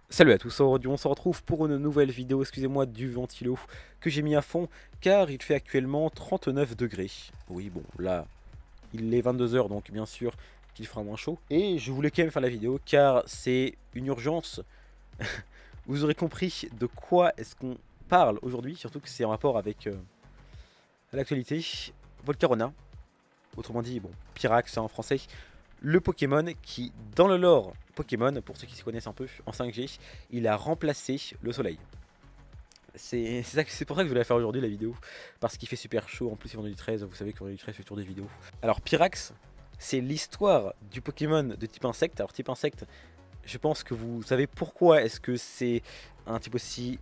Salut à tous, aujourd'hui on se retrouve pour une nouvelle vidéo, excusez-moi du ventilo que j'ai mis à fond car il fait actuellement 39 degrés. Oui bon là il est 22 h donc bien sûr qu'il fera moins chaud. Et je voulais quand même faire la vidéo car c'est une urgence. Vous aurez compris de quoi est-ce qu'on parle aujourd'hui, surtout que c'est en rapport avec l'actualité. Volcarona, autrement dit bon Pyrax en français. Le Pokémon qui, dans le lore Pokémon, pour ceux qui s'y connaissent un peu en 5G, il a remplacé le soleil. C'est pour ça que je voulais la faire aujourd'hui la vidéo, parce qu'il fait super chaud, en plus c'est vendredi 13, vous savez que vendredi 13 fait toujours des vidéos. Alors Pyrax, c'est l'histoire du Pokémon de type insecte. Alors type insecte, je pense que vous savez pourquoi est-ce que c'est un type aussi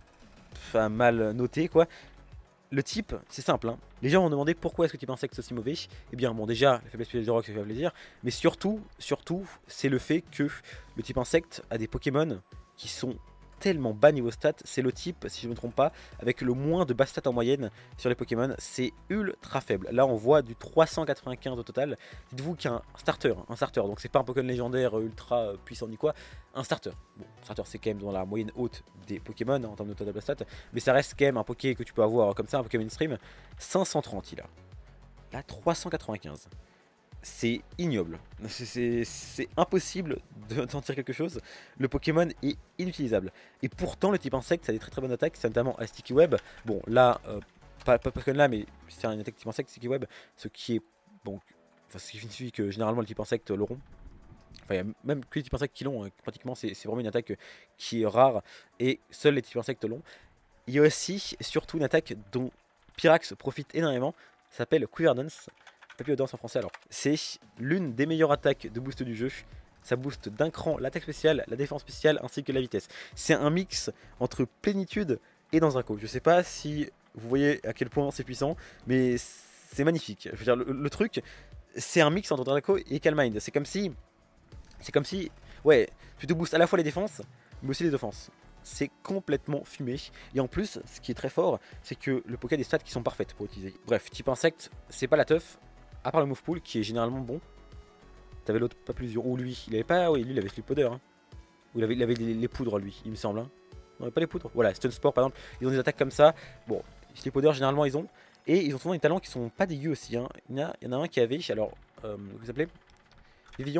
mal noté quoi. Le type, c'est simple, hein. Les gens ont demandé pourquoi est-ce que le type insecte est aussi mauvais. Eh bien, bon, déjà, la faiblesse spéciale du rock, ça fait plaisir. Mais surtout, c'est le fait que le type insecte a des Pokémon qui sont tellement bas niveau stats. C'est le type, si je ne me trompe pas, avec le moins de bas stats en moyenne sur les Pokémon. C'est ultra faible. Là, on voit du 395 au total. Dites-vous qu'un starter, donc c'est pas un Pokémon légendaire ultra puissant ni quoi, un starter. Bon, starter, c'est quand même dans la moyenne haute des Pokémon en termes de total bas stats, mais ça reste quand même un Poké que tu peux avoir comme ça, un Pokémon stream. 530 il a. Là, 395. C'est ignoble. C'est impossible d'en tirer quelque chose. Le Pokémon est inutilisable. Et pourtant, le type insecte, ça a des très bonnes attaques. C'est notamment à Sticky Web. Bon, là, pas Pokémon là, mais c'est une attaque type insecte, Sticky Web. Ce qui est. Bon, enfin, ce qui signifie que généralement, le type insecte l'auront. Enfin, il y a même que les types insectes qui l'ont. Hein. Pratiquement, c'est vraiment une attaque qui est rare. Et seuls les types insectes l'ont. Il y a aussi, surtout, une attaque dont Pyrax profite énormément. Ça s'appelle Quiver Dance. Papillon Danse en français alors. C'est l'une des meilleures attaques de boost du jeu. Ça booste d'un cran l'attaque spéciale, la défense spéciale ainsi que la vitesse. C'est un mix entre plénitude et dans un coup. Je sais pas si vous voyez à quel point c'est puissant, mais c'est magnifique. Je veux dire, le truc, c'est un mix entre Draco et Calm Mind. C'est comme si, ouais, tu te boostes à la fois les défenses, mais aussi les offenses. C'est complètement fumé. Et en plus, ce qui est très fort, c'est que le Poké a des stats qui sont parfaites pour utiliser. Bref, type insecte, c'est pas la teuf, à part le move pool qui est généralement bon. T'avais l'autre pas plus dur. Ou lui, il avait pas, oui, lui il avait Sleep Powder. Hein. Ou il avait les poudres lui, il me semble. Hein. Non, pas les poudres. Voilà, Stun Spore par exemple, ils ont des attaques comme ça. Bon, Sleep Powder généralement ils ont. Et ils ont souvent des talents qui sont pas dégueux aussi. Hein. Il y en a un qui avait, alors, vous appelez Vivillon.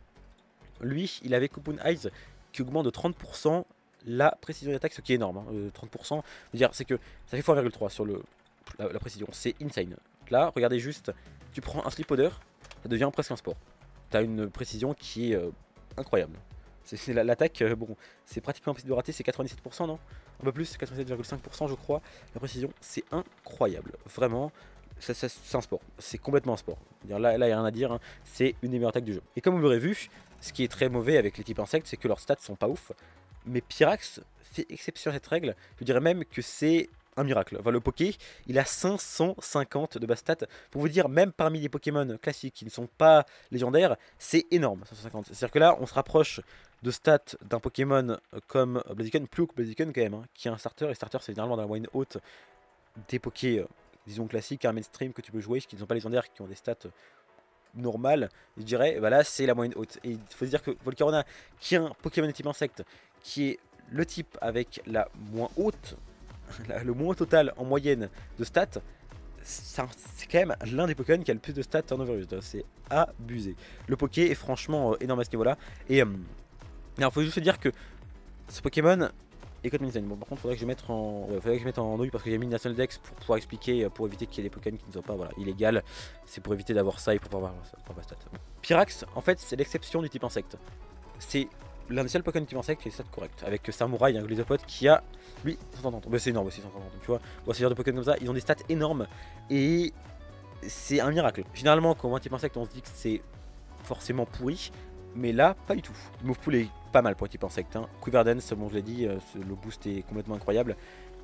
Lui, il avait Coupon Eyes qui augmente de 30% la précision d'attaque, ce qui est énorme. Hein. 30%, c'est que ça fait x1,3 sur la précision. C'est insane. Là, regardez juste, tu prends un Sleep Powder, ça devient presque un sport. Tu as une précision qui est incroyable. C'est l'attaque, bon, c'est pratiquement impossible de rater, c'est 97%, non? Un peu plus, 87,5% je crois. La précision, c'est incroyable. Vraiment, c'est un sport. C'est complètement un sport. Là, il n'y a rien à dire, hein. C'est une des meilleures attaques du jeu. Et comme vous l'aurez vu, ce qui est très mauvais avec les types insectes, c'est que leurs stats sont pas ouf. Mais Pyrax fait exception à cette règle. Je dirais même que c'est un miracle. Enfin, le Poké, il a 550 de base stats. Pour vous dire, même parmi les Pokémon classiques qui ne sont pas légendaires, c'est énorme, 550. C'est-à-dire que là, on se rapproche de stats d'un Pokémon comme Blaziken, plus haut que Blaziken quand même, hein, qui est un starter. Et starter, c'est généralement dans la moyenne haute des Poké, disons classiques, un mainstream que tu peux jouer, qui ne sont pas légendaires, qui ont des stats normales. Je dirais, bah là, c'est la moyenne haute. Et il faut se dire que Volcarona, qui est un Pokémon de type insecte, qui est le type avec la moins haute, le moins total en moyenne de stats, c'est quand même l'un des Pokémon qui a le plus de stats turnover. C'est abusé. Le Poké est franchement énorme à ce niveau-là. Et il faut juste se dire que ce Pokémon est code design. Bon, par contre, faudrait que je mette en, faudrait que je mette en douille parce que j'ai mis National Dex pour pouvoir expliquer, pour éviter qu'il y ait des Pokémon qui ne soient pas voilà, illégales. C'est pour éviter d'avoir ça et pour pouvoir avoir ça, pour avoir stats. Pyrax, en fait, c'est l'exception du type insecte. C'est l'un des seuls Pokémon type insecte qui est stats correct. Avec Samouraï, un Glisopod qui a lui 130. Bah, c'est énorme aussi 130. Tu vois, bon, ce genre de Pokémon comme ça, ils ont des stats énormes et c'est un miracle. Généralement, quand on voit un type insecte, on se dit que c'est forcément pourri. Mais là, pas du tout. Le move pool est pas mal pour un type insecte. Hein. Quiver Dance, bon, je l'ai dit, le boost est complètement incroyable.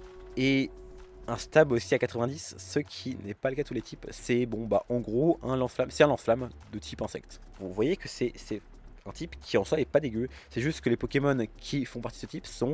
Et un stab aussi à 90, ce qui n'est pas le cas de tous les types. C'est bon, bah en gros, un lance-flamme. C'est un lance-flamme de type insecte. Vous voyez que c'est un type qui en soi est pas dégueu. C'est juste que les Pokémon qui font partie de ce type sont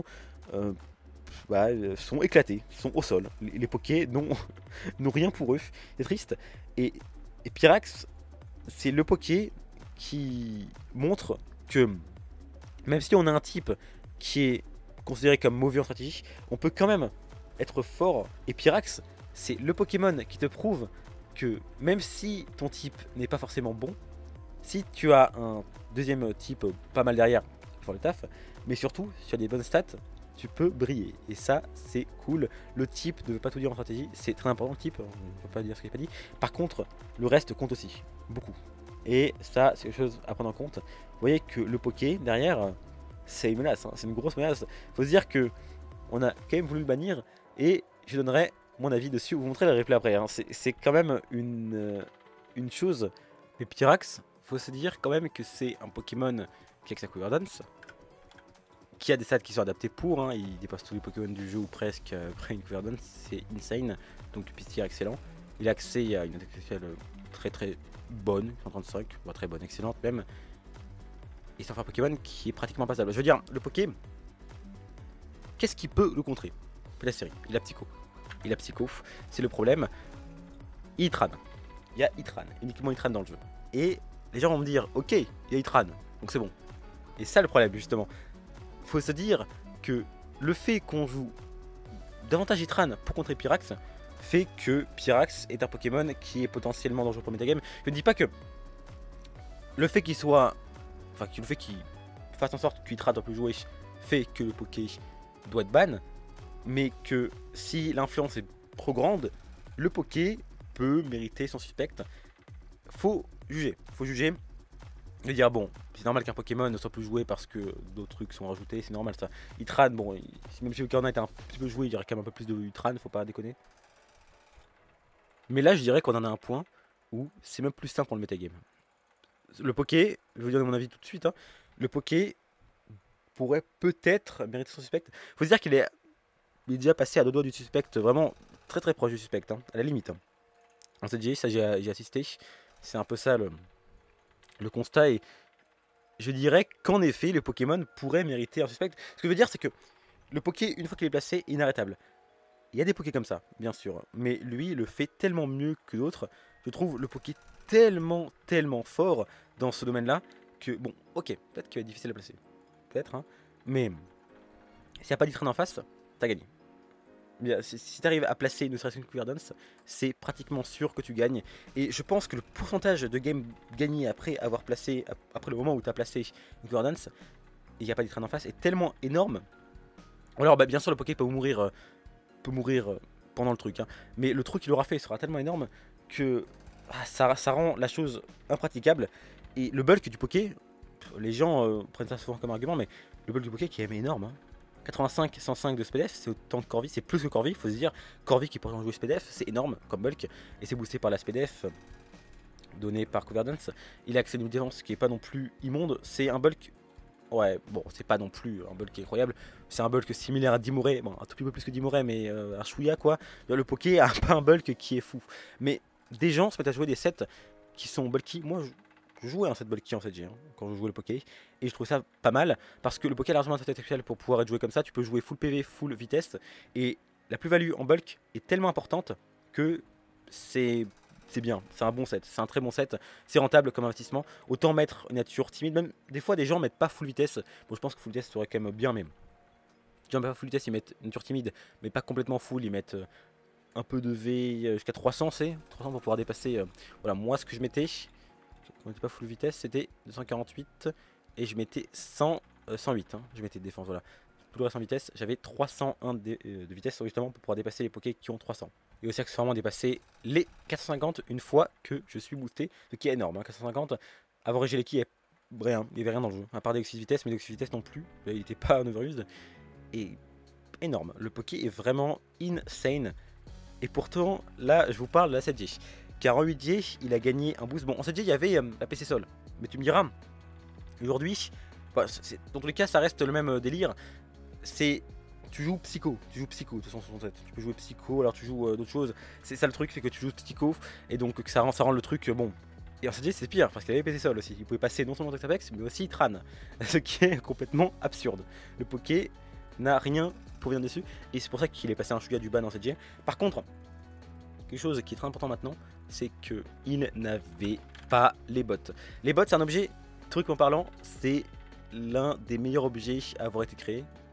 sont éclatés, sont au sol. Les Pokés n'ont rien pour eux. C'est triste. Et Pyrax, c'est le Poké qui montre que même si on a un type qui est considéré comme mauvais en stratégie, on peut quand même être fort. Et Pyrax, c'est le Pokémon qui te prouve que même si ton type n'est pas forcément bon, si tu as un deuxième type pas mal derrière pour le taf, mais surtout si tu as des bonnes stats, tu peux briller. Et ça, c'est cool. Le type ne veut pas tout dire en stratégie, c'est très important le type, on ne peut pas dire ce qu'il n'a pas dit. Par contre, le reste compte aussi, beaucoup. Et ça, c'est quelque chose à prendre en compte. Vous voyez que le Poké, derrière, c'est une menace, hein. C'est une grosse menace. Faut se dire que on a quand même voulu le bannir, et je donnerai mon avis dessus, vous montrer le replay après, hein. C'est quand même une chose. Mais Pyrax, faut se dire quand même que c'est un Pokémon qui a sa Quiver Dance, qui a des stats qui sont adaptés pour, hein. Il dépasse tous les Pokémon du jeu ou presque après une Quiver Dance, c'est insane. Donc Pistir excellent. Il a accès à une attaque spéciale très bonne, 135, bah, très bonne, excellente même. Et c'est enfin un Pokémon qui est pratiquement passable. Je veux dire, le Poké, qu'est-ce qui peut le contrer? La série, il a Psycho. Il a Psycho, c'est le problème. Itran. Il y a Itran, uniquement Itran dans le jeu. Et les gens vont me dire, ok, il y a Itran, donc c'est bon. Et ça le problème justement. Faut se dire que le fait qu'on joue davantage Itran pour contrer Pyrax fait que Pyrax est un Pokémon qui est potentiellement dangereux pour le metagame. Je ne dis pas que le fait qu'il soit... Enfin, le fait qu'il fasse en sorte qu'Itran doit plus jouer fait que le Poké doit être ban, mais que si l'influence est trop grande, le Poké peut mériter son suspect. Faut juger et dire bon, c'est normal qu'un Pokémon ne soit plus joué parce que d'autres trucs sont rajoutés, c'est normal ça. Itran, bon, même si le Cornet était un petit peu joué, il y aurait quand même un peu plus de Itran, faut pas déconner. Mais là, je dirais qu'on en a un point où c'est même plus simple pour le metagame. Le Poké, je vais vous dire mon avis tout de suite, hein, le Poké pourrait peut-être mériter son suspect. Faut se dire qu'il est déjà passé à deux doigts du suspect, vraiment très proche du suspect, hein, à la limite. Hein. En CG, ça j'ai assisté, c'est un peu ça le constat, et je dirais qu'en effet, le Pokémon pourrait mériter un suspect. Ce que je veux dire, c'est que le Poké, une fois qu'il est placé, est inarrêtable. Il y a des Pokés comme ça, bien sûr, mais lui, il le fait tellement mieux que d'autres. Je trouve le Poké tellement fort dans ce domaine-là, que bon, ok, peut-être qu'il va être difficile à placer. Peut-être, hein, mais s'il n'y a pas d'Itran en face, t'as gagné. Si tu arrives à placer ne serait-ce qu'une Quiver Dance, c'est pratiquement sûr que tu gagnes. Et je pense que le pourcentage de game gagné après avoir placé, après le moment où tu as placé une Quiver Dance, et il n'y a pas d'Itran en face, est tellement énorme. Alors bah, bien sûr le Poké peut mourir pendant le truc, hein, mais le truc qu'il aura fait sera tellement énorme que ça rend la chose impraticable. Et le bulk du Poké, les gens prennent ça souvent comme argument, mais le bulk du Poké qui est énorme, hein. 85, 105 de SPDF, c'est autant que Corvi, c'est plus que Corvi, il faut se dire. Corvi qui pourrait en jouer SPDF, c'est énorme comme bulk, et c'est boosté par la SPDF donné par Quiver Dance. Il a accès à une défense qui est pas non plus immonde, c'est un bulk, ouais, bon, c'est pas non plus un bulk incroyable, c'est un bulk similaire à Dimoré, bon, un tout petit peu plus que Dimoré, mais un chouïa quoi. Le Poké a pas un bulk qui est fou, mais des gens se mettent à jouer des sets qui sont bulky. Moi, je jouais un set bulky en 7G hein, quand je jouais le Poké, et je trouve ça pas mal parce que le Poké a largement un set spécial pour pouvoir être joué comme ça. Tu peux jouer full PV, full vitesse, et la plus-value en bulk est tellement importante que c'est bien, c'est un bon set, c'est un très bon set, c'est rentable comme investissement. Autant mettre une nature timide, même des fois des gens mettent pas full vitesse. Bon, je pense que full vitesse serait quand même bien, même. Les gens mettent pas full vitesse, ils mettent une nature timide, mais pas complètement full, ils mettent un peu de V jusqu'à 300, c'est 300 pour pouvoir dépasser. Voilà, moi ce que je mettais, quand on n'était pas full vitesse, c'était 248 et je mettais 108. Hein, je mettais de défense, voilà. Tout le reste en vitesse, j'avais 301 de vitesse justement pour pouvoir dépasser les Pokés qui ont 300. Et aussi accessoirement dépasser les 450 une fois que je suis boosté, ce qui est énorme. Hein, 450, avoir Regeleki, il n'y avait rien dans le jeu, à part des Deoxys vitesse, mais Deoxys vitesse non plus, il n'était pas en overuse. Et énorme, le Poké est vraiment insane. Et pourtant, là, je vous parle de la 7G. Car en 8G, il a gagné un boost. Bon, en 7G, il y avait la PC Sol. Mais tu me diras, aujourd'hui, bah, dans tous les cas, ça reste le même délire. C'est... Tu joues Psycho, de 267. Tu peux jouer Psycho, alors tu joues d'autres choses. C'est ça le truc, c'est que tu joues Psycho. Et donc, que ça rend le truc bon. Et en 7G, c'est pire, parce qu'il y avait PC Sol aussi. Il pouvait passer non seulement Apex, mais aussi Tran. Ce qui est complètement absurde. Le Poké n'a rien pour venir dessus, et c'est pour ça qu'il est passé un chouïa du ban en 7G. Par contre, quelque chose qui est très important maintenant, c'est qu'il n'avait pas les bots. Les bots, c'est un objet, truquement parlant, c'est l'un des meilleurs objets à avoir été créé.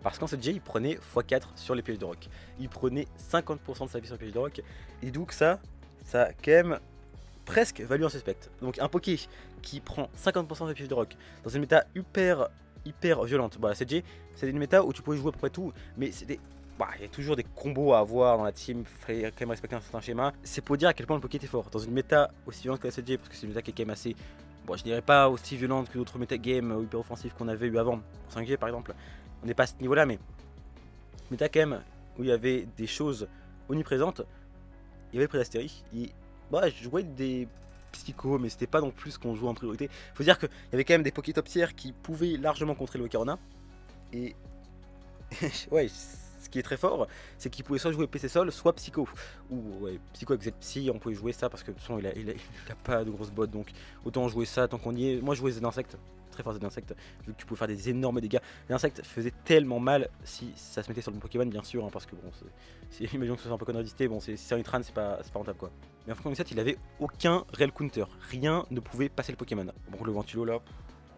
Parce qu'en CG, il prenait x4 sur les pièges de rock. Il prenait 50% de sa vie sur les pièges de rock. Et donc ça a quand même presque valu un suspect. Donc un Poké qui prend 50% des pièges de rock dans une méta hyper violente. Bah, CG, c'est une méta où tu pouvais jouer à peu près tout, mais c'était... Bah, il y a toujours des combos à avoir dans la team, il fallait quand même respecter un certain schéma. C'est pour dire à quel point le Poké était fort. Dans une méta aussi violente que la CG, parce que c'est une méta qui est quand même assez... Bon, je dirais pas aussi violente que d'autres méta-games hyper offensifs qu'on avait eu avant, 5G par exemple. On n'est pas à ce niveau-là, mais... Méta quand même, où il y avait des choses omniprésentes. Il y avait le Prédastérie, et... Bah, je jouais des psychos, mais c'était pas non plus ce qu'on jouait en priorité. Faut dire qu'il y avait quand même des Poké top tier qui pouvaient largement contrer le Volcarona. Et... ouais, ce qui est très fort, c'est qu'il pouvait soit jouer PC Sol, soit Psycho. Ou ouais, Psycho avec Z-Psy, on pouvait jouer ça parce que de toute façon, il a pas de grosse bot, donc autant jouer ça tant qu'on y est. Moi, je jouais Z-Insect, très fort Z-Insect, vu que tu pouvais faire des énormes dégâts. L'insecte faisait tellement mal si ça se mettait sur le Pokémon, bien sûr, hein, parce que bon, imaginons que ce soit un Pokémon résisté, bon, si c'est un Nitran, c'est pas rentable quoi. Mais en Pokémon 7, il avait aucun réel counter, rien ne pouvait passer le Pokémon. Bon, le Ventilo là.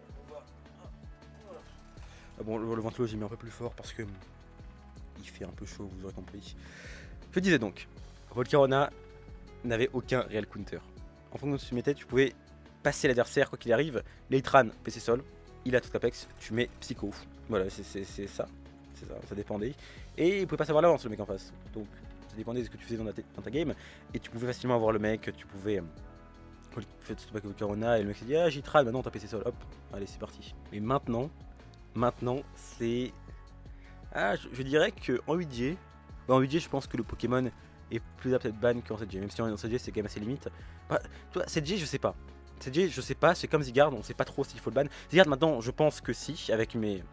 Ah bon, le Ventilo, j'ai mis un peu plus fort parce que. Il fait un peu chaud, vous aurez compris. Je disais donc, Volcarona n'avait aucun réel counter. En fonction de ce que tu mettais, tu pouvais passer l'adversaire quoi qu'il arrive. Leitran, PC Sol, il a tout Apex, tu mets Psycho. Voilà, c'est ça. C'est ça dépendait. Et il pouvait pas savoir l'avance le mec en face. Donc ça dépendait de ce que tu faisais dans ta game. Et tu pouvais facilement avoir le mec, tu pouvais faire tout avec Volcarona et le mec s'est dit ah Jitran, maintenant t'as PC Sol, hop, allez c'est parti. Mais maintenant c'est... Ah, je dirais qu'en 8G, en 8G, je pense que le Pokémon est plus apte à être ban qu'en 7G, même si en 7G c'est quand même assez limite. Bah, toi, 7G, je sais pas. 7G, je sais pas, c'est comme Zygarde, on sait pas trop s'il faut le ban. Zygarde, maintenant, je pense que si, avec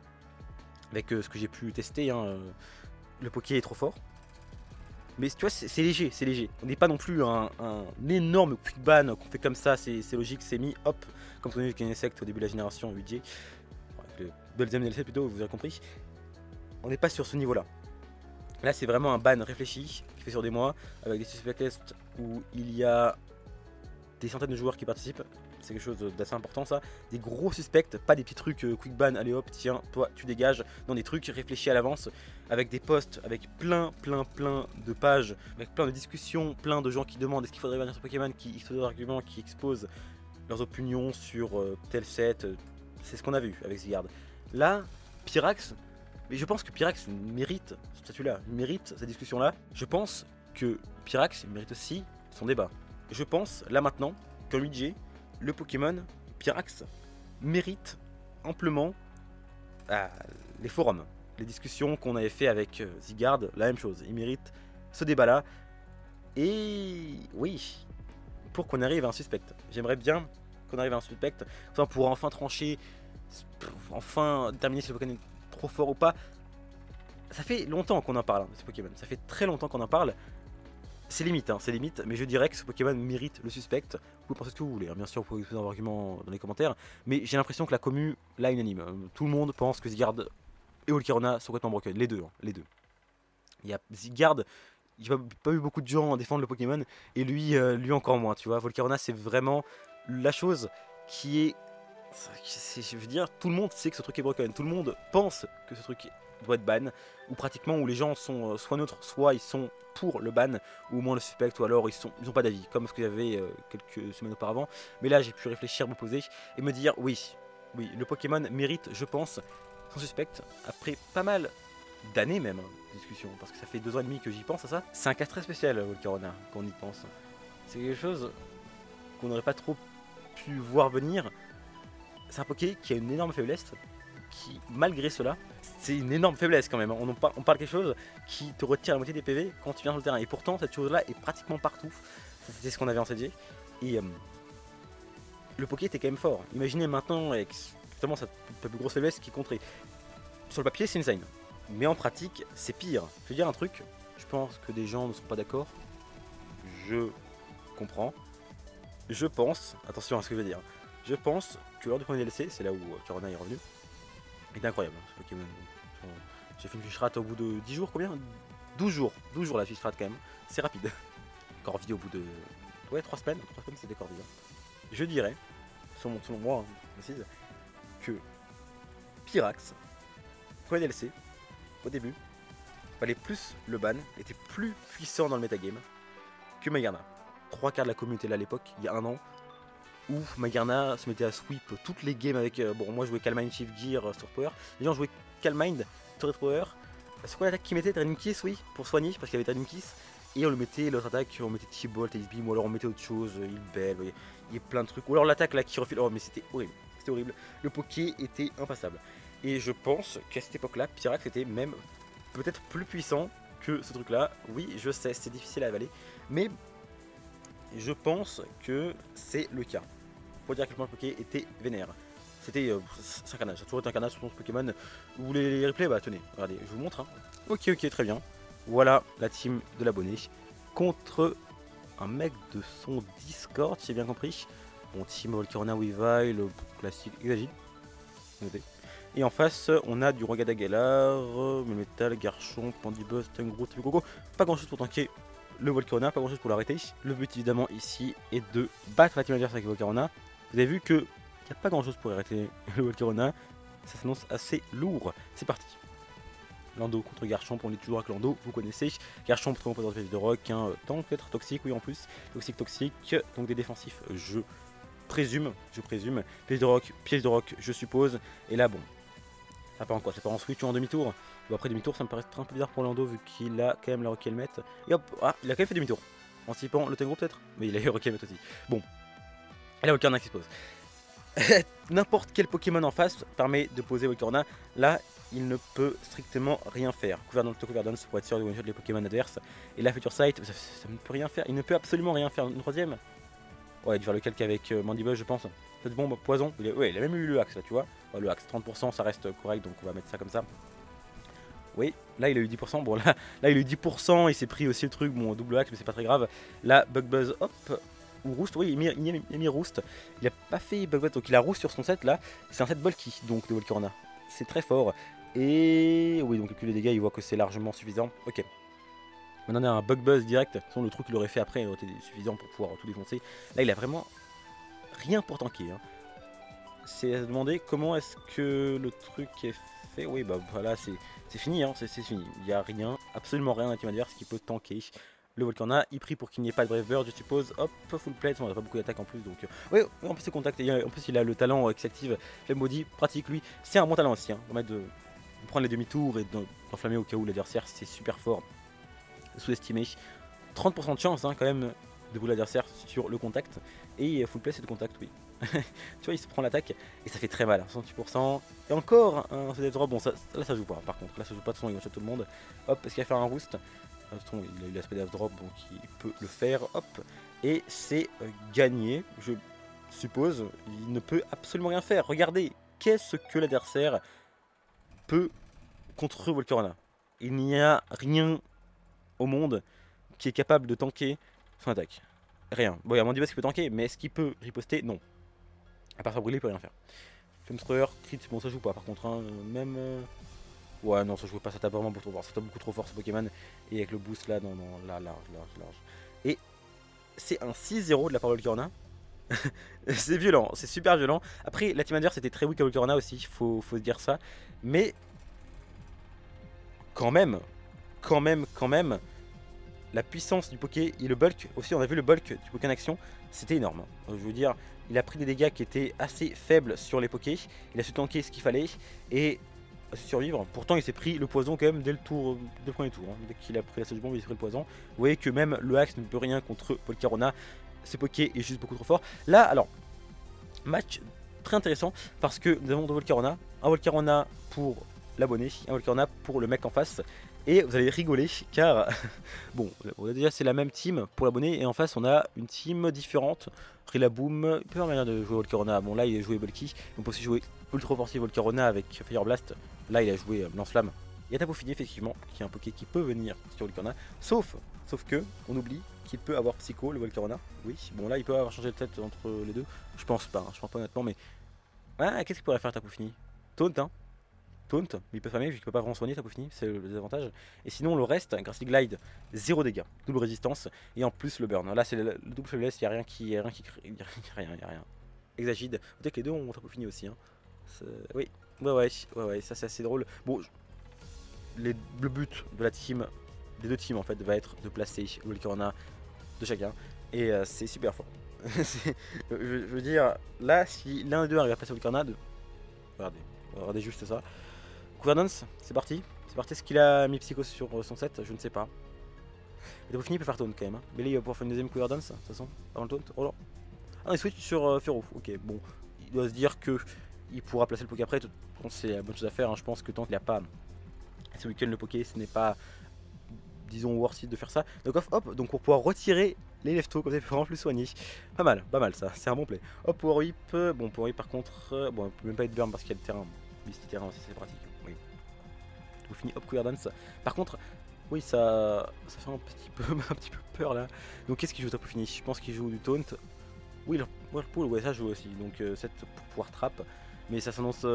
ce que j'ai pu tester, hein, le Poké est trop fort. Mais tu vois, c'est léger, c'est léger. On n'est pas non plus un énorme quick ban qu'on fait comme ça, c'est logique, c'est mis, hop, comme on a vu avec Insect au début de la génération 8G. Le deuxième DLC plutôt, vous avez compris. On n'est pas sur ce niveau là. Là c'est vraiment un ban réfléchi qui fait sur des mois avec des suspect tests où il y a des centaines de joueurs qui participent. C'est quelque chose d'assez important ça. Des gros suspects, pas des petits trucs quick ban, allez hop, tiens, toi tu dégages. Non, des trucs réfléchis à l'avance avec des posts, avec plein de pages, avec plein de discussions, plein de gens qui demandent est-ce qu'il faudrait venir sur Pokémon, qui exposent des arguments, qui exposent leurs opinions sur tel set. C'est ce qu'on a vu avec Zygarde. Là, Pyrax. Mais je pense que Pyrax mérite ce statut-là, mérite cette discussion-là. Je pense que Pyrax mérite aussi son débat. Je pense, là maintenant, qu'en 8G, le Pokémon Pyrax mérite amplement les forums, les discussions qu'on avait fait avec Zygarde, la même chose. Il mérite ce débat-là. Et oui, pour qu'on arrive à un suspect. J'aimerais bien qu'on arrive à un suspect, pour enfin trancher, enfin terminer si le Pokémon trop fort ou pas. Ça fait longtemps qu'on en parle de ce Pokémon, ça fait très longtemps qu'on en parle. C'est limite, mais je dirais que ce Pokémon mérite le suspect. Vous pouvez penser ce que vous voulez, bien sûr vous pouvez poser vos arguments dans les commentaires, mais j'ai l'impression que la commu, là unanime, tout le monde pense que Zygarde et Volcarona sont complètement broken, les deux. Il y a Zygarde, j'ai pas vu beaucoup de gens défendre le Pokémon, et lui encore moins, tu vois. Volcarona c'est vraiment la chose qui est... Je veux dire, tout le monde sait que ce truc est broken, tout le monde pense que ce truc doit être ban, ou pratiquement où les gens sont soit neutres, soit ils sont pour le ban, ou au moins le suspect, ou alors ils ont pas d'avis, comme ce qu'il y avait quelques semaines auparavant. Mais là j'ai pu réfléchir, me poser, et me dire oui, le Pokémon mérite, je pense, son suspect, après pas mal d'années même, de discussion, parce que ça fait 2 ans et demi que j'y pense à ça. C'est un cas très spécial, Volcarona, quand on y pense. C'est quelque chose qu'on n'aurait pas trop pu voir venir. C'est un Poké qui a une énorme faiblesse, qui malgré cela, c'est une énorme faiblesse quand même. On parle quelque chose qui te retire la moitié des PV quand tu viens sur le terrain. Et pourtant cette chose là est pratiquement partout. C'était ce qu'on avait en CG. Et le Poké était quand même fort. Imaginez maintenant avec justement sa plus grosse faiblesse qui est contrée. Sur le papier c'est insane, mais en pratique c'est pire. Je vais dire un truc, je pense que des gens ne sont pas d'accord. Je comprends. Je pense, attention à ce que je vais dire, je pense que lors du premier DLC, c'est là où Volcarona est revenu, il est incroyable ce Pokémon. J'ai fait une fiche rate au bout de 10 jours, combien 12 jours, 12 jours la fiche rate quand même, c'est rapide. Corvi au bout de... ouais, 3 semaines c'était Corvi. Je dirais, selon moi, précise, que Pyrax, premier DLC, au début, fallait plus le ban, était plus puissant dans le metagame que Magarna. 3 quarts de la communauté là à l'époque, il y a un an, où Magarna se mettait à sweep toutes les games avec. Bon, moi je jouais Calm Mind, Shift Gear, Store Power. Les gens jouaient Calm Mind, Store Power. C'est quoi l'attaque qui mettait Training Kiss, oui, pour soigner, parce qu'il y avait Training Kiss. Et on le mettait, l'autre attaque, on mettait T-Bolt, Ace Beam, ou alors on mettait autre chose, il belle, il y a plein de trucs. Ou alors l'attaque là qui refile. Oh, mais c'était horrible, c'était horrible. Le Poké était impassable. Et je pense qu'à cette époque-là, Pyrax était même peut-être plus puissant que ce truc-là. Oui, je sais, c'est difficile à avaler, mais je pense que c'est le cas. Pour dire à quel point le Poké était vénère. C'était c'est un canage, ça a toujours été un canage sur ce Pokémon. Vous voulez les replays? Bah tenez, regardez, je vous montre. Hein. Ok, très bien. Voilà la team de l'abonné contre un mec de son Discord, si j'ai bien compris. Bon, team Volcarona, Weavile, le classique, Exagile. Et en face, on a du Rogada Galar, Metal, Garchomp, Pandibus, Tangrowth, Gogo. Pas grand chose pour tanker le Volcarona, pas grand chose pour l'arrêter. Le but évidemment ici est de battre la team adverse avec Volcarona. Vous avez vu que il n'y a pas grand chose pour arrêter le Volcarona. Ça s'annonce assez lourd. C'est parti. Lando contre Garchomp, on est toujours avec Lando, vous connaissez. Garchomp, très bon pour de rock, un tank peut-être, toxique, oui en plus. Toxique, donc des défensifs, je présume. Piège de rock, je suppose. Et là, bon, ça part en quoi? Ça part en switch ou en demi-tour? Bon, après demi-tour, ça me paraît un peu bizarre pour Lando vu qu'il a quand même la rock helmet. Et hop, ah, il a quand même fait demi-tour. Anticipant le Tango peut-être? Mais il a eu rock helmet aussi. Bon, et là, Volcarona qui se pose. N'importe quel Pokémon en face permet de poser Volcarona. Là, il ne peut strictement rien faire. Couverdance pour être sûr de one-shot les Pokémon adverses. Et là, Future Sight, ça ne peut rien faire. Il ne peut absolument rien faire. Une troisième? Ouais, de faire le calque avec Mandibuzz, je pense. Cette bombe poison. Ouais, il a même eu le axe là, tu vois. Ouais, le axe 30%, ça reste correct, donc on va mettre ça comme ça. Oui, là il a eu 10%. Bon, là il a eu 10%. Il s'est pris aussi le truc. Bon, double axe, mais c'est pas très grave. Là, Bug Buzz, hop. Ou Roost, oui, il a mis Roost. Il a pas fait Bug Buzz, donc il a Roost sur son set là. C'est un set bulky, donc de Volcarona. C'est très fort. Et oui, donc plus les dégâts, il voit que c'est largement suffisant. Ok. Maintenant on a un Bug Buzz direct. Sinon, le truc qu'il aurait fait après aurait été suffisant pour pouvoir tout défoncer. Là, il a vraiment rien pour tanker. Hein. C'est à se demander comment est-ce que le truc est fait. Oui, bah voilà, c'est fini. Hein, c'est fini. Il n'y a rien, absolument rien dans la team adverse qui peut tanker. Le Volcarona, il prie pour qu'il n'y ait pas de Brave Bird, je suppose. Hop, full plate, on n'a pas beaucoup d'attaque en plus. Donc, oui, en plus, c'est contact. Et en plus, il a le talent qui s'active. Flame Body, pratique, lui. C'est un bon talent aussi. Hein, de prendre les demi-tours et d'enflammer au cas où l'adversaire, c'est super fort. Sous-estimé. 30% de chance, hein, quand même, de vous l'adversaire sur le contact. Et full play, c'est de contact, oui. Tu vois, il se prend l'attaque et ça fait très mal. 68%. Et encore un CD drop. Bon, là, ça joue pas. Par contre, là, ça joue pas de son, il va tout le monde. Hop, est-ce qu'il va faire un roost? Il a eu l'aspect d'Af drop, donc il peut le faire. Hop, et c'est gagné, je suppose. Il ne peut absolument rien faire. Regardez, qu'est-ce que l'adversaire peut contre Volcarona? Il n'y a rien au monde qui est capable de tanker son attaque. Rien. Bon, il y a Mandibuzz qui peut tanker, mais est-ce qu'il peut riposter? Non. À part ça brûler, il peut rien faire. Flamethrower, crit, bon ça joue pas par contre, hein, même... Ouais non ça joue pas, ça tape vraiment beaucoup trop fort, ça tape beaucoup trop fort ce Pokémon. Et avec le boost là, non, là, large. Et c'est un 6-0 de la part de Volcarona. C'est violent, c'est super violent. Après la team adverse était très weak à Volcarona aussi, faut se dire ça. Mais... Quand même, la puissance du Poké et le bulk, aussi on a vu le bulk du Poké en action, c'était énorme. Je veux dire, il a pris des dégâts qui étaient assez faibles sur les Poké, il a su tanker ce qu'il fallait et a su survivre. Pourtant il s'est pris le poison quand même dès le premier tour. Hein. Dès qu'il a pris la seule bombe, il s'est pris le poison. Vous voyez que même le Axe ne peut rien contre Volcarona, ce Poké est juste beaucoup trop fort. Là alors, match très intéressant parce que nous avons deux Volcarona, un Volcarona pour l'abonné, un Volcarona pour le mec en face. Et vous allez rigoler car, bon, déjà c'est la même team pour l'abonné et en face on a une team différente. Rillaboom, il peut avoir rien de jouer Volcarona. Bon là il a joué Bulky, on peut aussi jouer Ultra Offensive Volcarona avec Fire Blast. Là il a joué Lance-Flamme. Il y a Tapu Fini effectivement, qui est un Poké qui peut venir sur Volcarona. Sauf que on oublie qu'il peut avoir Psycho le Volcarona. Oui, bon là il peut avoir changé de tête entre les deux. Je pense pas, hein, je pense pas honnêtement mais... Ah, qu'est-ce qu'il pourrait faire Tapu Fini? Taunt hein. Taunt, mais il peut famer vu qu'il peut pas vraiment soigner Tapu Fini, c'est le désavantage. Et sinon le reste, Grassy Glide, 0 dégâts, double résistance, et en plus le burn. Là c'est le double faiblesse, il n'y a rien qui... Il y a rien. Exagide, peut-être que les deux ont Tapu Fini aussi. Hein. Ouais, ça c'est assez drôle. Bon, le but de la team, des deux teams en fait, va être de placer le Volcarona de chacun. Et c'est super fort. je veux dire, là, si l'un des deux arrive à placer le Volcarona, regardez juste ça. Gouvernance, c'est parti. C'est parti. Est-ce qu'il a mis Psycho sur son set? Je ne sais pas. Il fini, il peut faire taunt quand même. Hein. Mais là, il va pouvoir faire une deuxième Gouvernance, de toute façon, avant le taunt. Oh là. Ah, il switch sur Fero. Ok, bon. Il doit se dire que il pourra placer le Poké après. C'est la bonne chose à faire. Hein. Je pense que tant qu'il n'y a pas ce week-end le Poké, ce n'est pas, disons, worth it de faire ça. Donc hop, donc pour pouvoir retirer les leftos, comme ça il peut vraiment plus soigner. Pas mal ça, c'est un bon play. Hop, Power Whip, bon Power Whip par contre, bon, il peut même pas être burn parce qu'il y a le terrain. Misty terrain aussi, c'est pratique. Oui. Tout fini, hop, Queer Dance. Par contre, oui, ça fait un petit peu peur là. Donc qu'est-ce qu'il joue top fini? Je pense qu'il joue du taunt. Oui, le Whirlpool, ouais, ça joue aussi. Donc 7 pour pouvoir trap. Mais ça s'annonce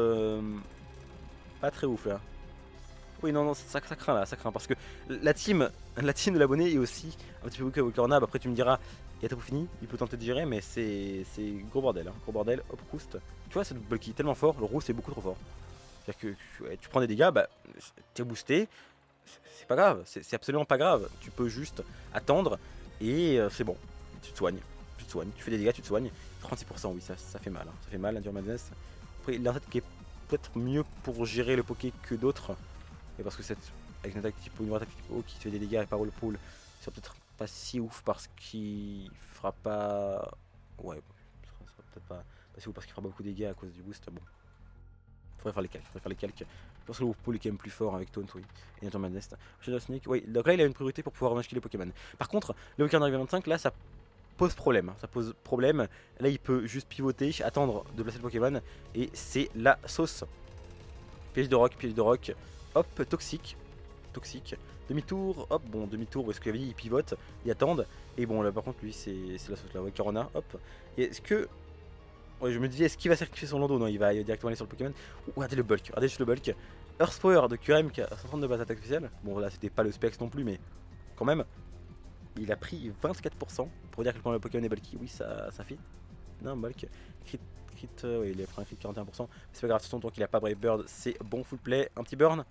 pas très ouf là. Oui, non, ça craint là, ça craint parce que la team de l'abonné est aussi un petit peu weak avec Cornab. Après, tu me diras, il y a tout fini, il peut tenter de gérer, mais c'est gros bordel. Hein. Gros bordel, hop, Roost. Tu vois, cette bulky est tellement fort, le Roost est beaucoup trop fort. C'est-à-dire que ouais, tu prends des dégâts, bah, t'es boosté, c'est pas grave, c'est absolument pas grave. Tu peux juste attendre et c'est bon, tu te soignes, tu fais des dégâts, tu te soignes. 36%, oui, ça fait mal, hein. Ça fait mal, Endure Madness. Après, il y a un set qui est peut-être mieux pour gérer le Poké que d'autres. Et parce que avec une attaque type ou une attaque type O qui te fait des dégâts et pas Whirlpool, c'est peut-être pas si ouf parce qu'il fera pas. Ouais, ça sera peut-être pas si ouf parce qu'il fera beaucoup de dégâts à cause du boost. Bon, faudrait faire les calques. Je pense que le Whirlpool est quand même plus fort avec Taunt, oui. Et Nature Madness. Shadow Sneak, oui, donc là il a une priorité pour pouvoir rematcher les Pokémon. Par contre, le week-end arrivé 25, là ça pose problème. Ça pose problème. Là il peut juste pivoter, attendre de placer le Pokémon et c'est la sauce. Piège de roc. Hop, toxique, demi-tour, hop, bon, demi-tour, parce qu'il avait dit, il pivote, ils attendent, et bon, là par contre, lui, c'est la sauce là, ouais, Corona, hop, et est-ce que, ouais, je me disais, est-ce qu'il va sacrifier son Lando? Non, il va directement aller sur le Pokémon. Regardez le bulk, regardez juste le bulk, Earth Power de QRM qui a 130 de base attaque spéciale, bon, là, c'était pas le specs non plus, mais quand même, il a pris 24% pour dire que le Pokémon est bulky, oui, ça fit, non, bulk, crit, ouais, il a pris un crit 41%, c'est pas grave, de toute tant qu'il a pas Brave Bird, c'est bon full play, un petit burn.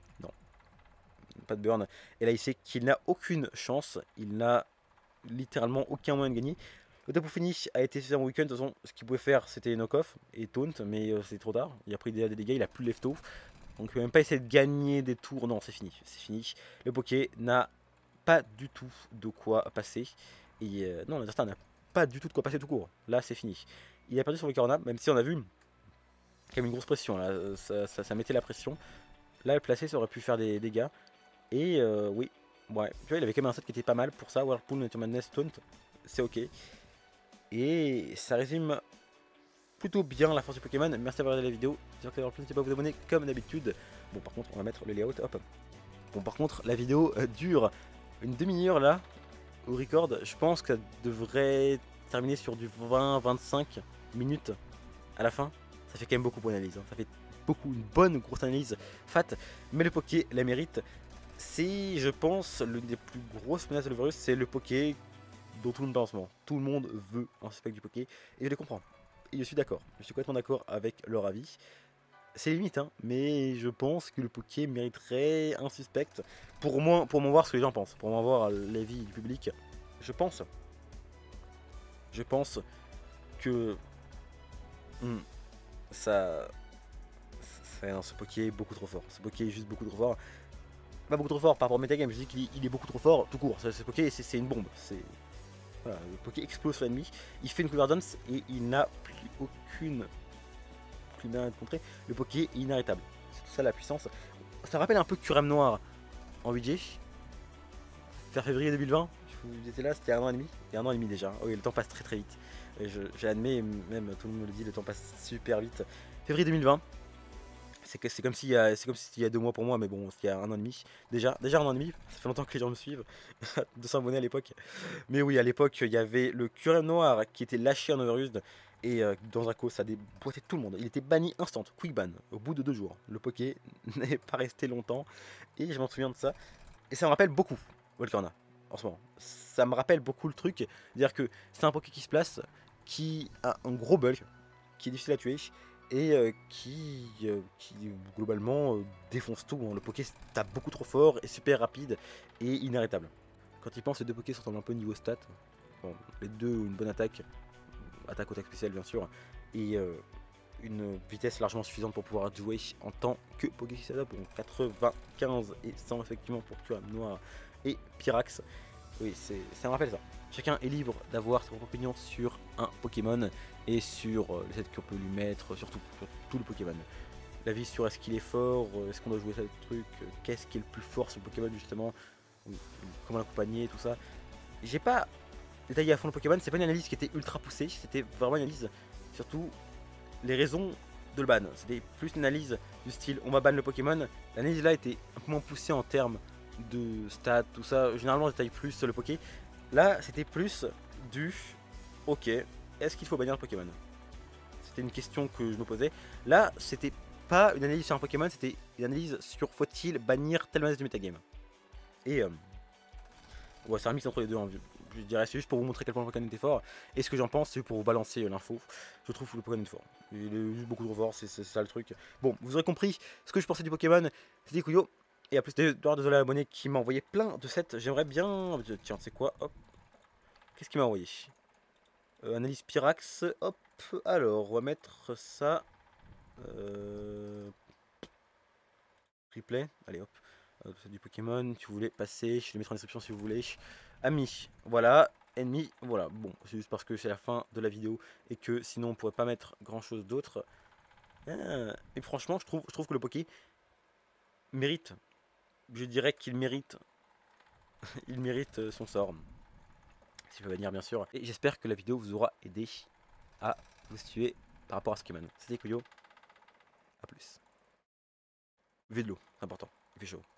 Pas de burn. Et là, il sait qu'il n'a aucune chance. Il n'a littéralement aucun moyen de gagner. Le Tapu Finish a été fait en week-end. De toute façon, ce qu'il pouvait faire, c'était knock-off et taunt. Mais c'est trop tard. Il a pris des dégâts. Il a plus de lefto. Donc, il peut même pas essayer de gagner des tours. Non, c'est fini. C'est fini. Le Poké n'a pas du tout de quoi passer. Et non, l'adversaire n'a pas du tout de quoi passer tout court. Là, c'est fini. Il a perdu sur le Corona, même si on a vu quand même une grosse pression. Là, ça mettait la pression. Là, le placé, ça aurait pu faire des dégâts. Et oui, ouais, tu vois, il avait quand même un set qui était pas mal pour ça. Whirlpool, Nature Madness, Taunt, c'est ok. Et ça résume plutôt bien la force du Pokémon. Merci d'avoir regardé la vidéo. J'espère que vous avez plaisir, n'hésitez pas à vous abonner comme d'habitude. Bon, par contre, on va mettre le layout, hop. Bon, par contre, la vidéo dure une demi-heure là, au record. Je pense que ça devrait terminer sur du 20-25 minutes à la fin. Ça fait quand même beaucoup pour l'analyse. Hein. Ça fait beaucoup, une bonne grosse analyse fat. Mais le Poké la mérite. C'est, je pense, l'une des plus grosses menaces de le virus, c'est le Poké dont tout le monde parle en ce moment. Tout le monde veut un suspect du Poké, et je les comprends. Et je suis d'accord, je suis complètement d'accord avec leur avis. C'est limite, hein, mais je pense que le Poké mériterait un suspect. Pour moi voir ce que les gens pensent, pour moi voir l'avis du public. Je pense que non, ce Poké est beaucoup trop fort. Ce Poké est juste beaucoup trop fort. Pas beaucoup trop fort par rapport au metagame, je dis qu'il est beaucoup trop fort tout court. Ce Poké, c'est une bombe. Voilà, le Poké explose sur l'ennemi, il fait une cover dance et il n'a plus aucune manière de contrer. Le Poké est inarrêtable. C'est tout ça la puissance. Ça rappelle un peu QRM Noir en 8G. Vers février 2020, vous étiez là, c'était 1 an et demi. Il y a 1 an et demi déjà. Oui, le temps passe très très vite. J'admets, même tout le monde me le dit, le temps passe super vite. Février 2020. C'est comme s'il y a 2 mois pour moi, mais bon, il y a 1 an et demi. Déjà 1 an et demi, ça fait longtemps que les gens me suivent. 200 abonnés à l'époque. Mais oui, à l'époque, il y avait le QRM Noir qui était lâché en overused. Et dans Draco, ça déboîtait tout le monde. Il était banni instant, quick ban, au bout de 2 jours. Le Poké n'est pas resté longtemps. Et je m'en souviens de ça. Et ça me rappelle beaucoup Volcarona, en ce moment. Ça me rappelle beaucoup le truc. C'est-à-dire que c'est un Poké qui se place, qui a un gros bulk, qui est difficile à tuer. qui globalement défonce tout. Hein. Le Poké tape beaucoup trop fort, est super rapide et inarrêtable. Quand il pense, les deux Poké sont un peu niveau stat. Bon, les deux ont une bonne attaque, attaque spéciale bien sûr, et une vitesse largement suffisante pour pouvoir jouer en tant que Pokéstop. Bon, 95 et 100 effectivement pour tuer un Noir et Pyrax. Oui, ça me rappelle ça. Chacun est libre d'avoir son propre opinion sur un Pokémon et sur les sets qu'on peut lui mettre, surtout sur tout le Pokémon. L'avis sur est-ce qu'il est fort, est-ce qu'on doit jouer ça truc, qu'est-ce qui est le plus fort sur le Pokémon justement, comment l'accompagner, tout ça. J'ai pas détaillé à fond le Pokémon, c'est pas une analyse qui était ultra poussée, c'était vraiment une analyse surtout les raisons de le ban. C'était plus une analyse du style on va ban le Pokémon. L'analyse là était un peu moins poussée en termes de stats, tout ça. Généralement, je détaille plus le Poké. Là, c'était plus du ok, est-ce qu'il faut bannir le Pokémon? C'était une question que je me posais. Là, c'était pas une analyse sur un Pokémon, c'était une analyse sur faut-il bannir tel manège du metagame. Et ouais, c'est un mix entre les deux. Hein. Je dirais, c'est juste pour vous montrer quel point le Pokémon était fort. Et ce que j'en pense, c'est pour vous balancer l'info. Je trouve le Pokémon fort. Il est juste beaucoup trop fort, c'est ça le truc. Bon, vous aurez compris ce que je pensais du Pokémon. C'était Kuyo. Et à plus, désolé à l'abonné qui m'a envoyé plein de sets. J'aimerais bien. Tiens, c'est quoi? Hop. Qu'est-ce qu'il m'a envoyé? Analyse Pyrax. Hop. Alors, on va mettre ça. Replay. Allez, hop. C'est du Pokémon. Si vous voulez passer, je vais le mettre en description si vous voulez. Amis. Voilà. Ennemi, voilà, bon, c'est juste parce que c'est la fin de la vidéo et que sinon on pourrait pas mettre grand chose d'autre. Et franchement, je trouve que le Poké mérite, je dirais qu'il mérite, il mérite son sort. Si je veux venir bien sûr. Et j'espère que la vidéo vous aura aidé à vous situer par rapport à ce Pokémon. C'était Kuyo, à plus. Buvez de l'eau, c'est important, il fait chaud.